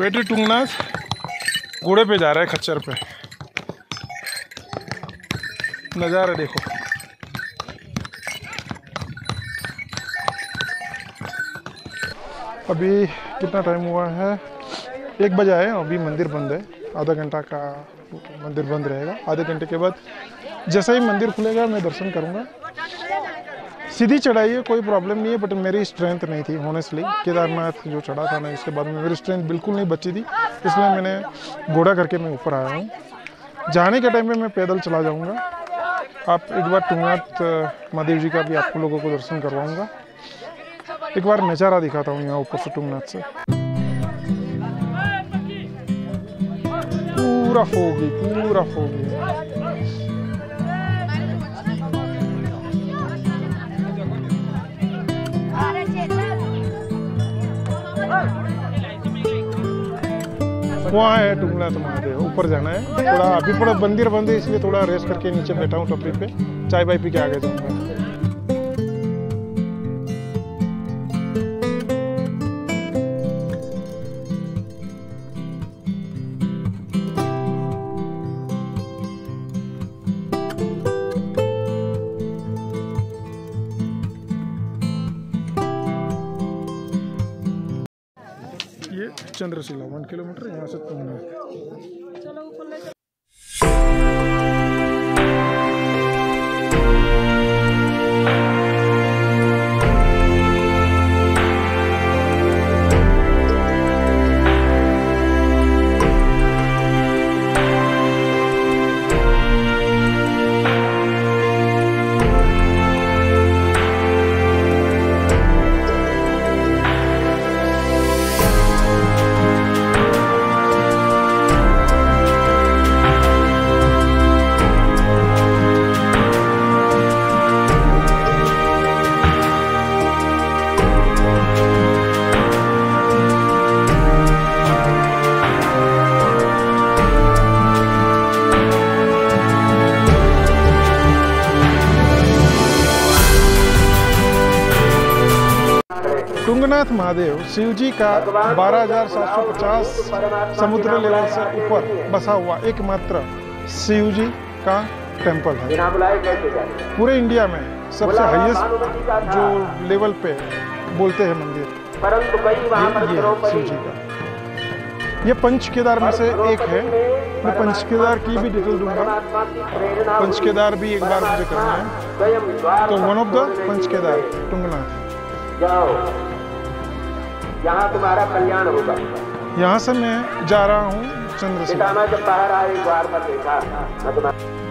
बेटी टुंगनाथ घोड़े पे जा रहा है, खच्चर पे। नज़ारा देखो। अभी कितना टाइम हुआ है? 1 बजे आए। अभी मंदिर बंद है, आधा घंटा का मंदिर बंद रहेगा। आधे घंटे के बाद जैसा ही मंदिर खुलेगा मैं दर्शन करूंगा। सीधी चढ़ाई है, कोई प्रॉब्लम नहीं है, बट मेरी स्ट्रेंथ नहीं थी ऑनेस्टली। केदारनाथ जो चढ़ा था ना, इसके बाद में मेरी स्ट्रेंथ बिल्कुल नहीं बची थी, इसलिए मैंने घोड़ा करके मैं ऊपर आया हूँ। जाने के टाइम में मैं पैदल चला जाऊँगा। आप एक बार टुंगनाथ महादेव जी का भी आप लोगों को दर्शन करवाऊँगा। एक बार नज़ारा दिखाता हूँ यहाँ ऊपर से, टुंगनाथ से। पूरा फोगी, पूरा फोगी। वहाँ है टुंगनाथ महादेव, ऊपर जाना है थोड़ा। अभी थोड़ा मंदिर बंद है, इसलिए थोड़ा रेस्ट करके नीचे बैठा हूँ टपरी पे, चाय वाय पी के आगे जाऊँगा। ये चंद्रशिला 1 किलोमीटर यहाँ से टुंगनाथ। चलो ऊपर ले। टुंगनाथ महादेव शिव जी का 12,750 समुद्र लेवल से ऊपर बसा हुआ एकमात्र शिव जी का टेम्पल है। पूरे इंडिया में सबसे हाईएस्ट जो लेवल पे बोलते हैं मंदिर, ये शिव जी का। ये पंच केदार में से एक है। मैं पंच केदार की भी डिटेल दूंगा। पंच केदार भी एक बार मुझे करना है, तो one of the Panch Kedar Tungnath. यहाँ तुम्हारा कल्याण होगा। यहाँ से मैं जा रहा हूँ चंद्रशिला। जब बाहर आए, द्वार पर देखा।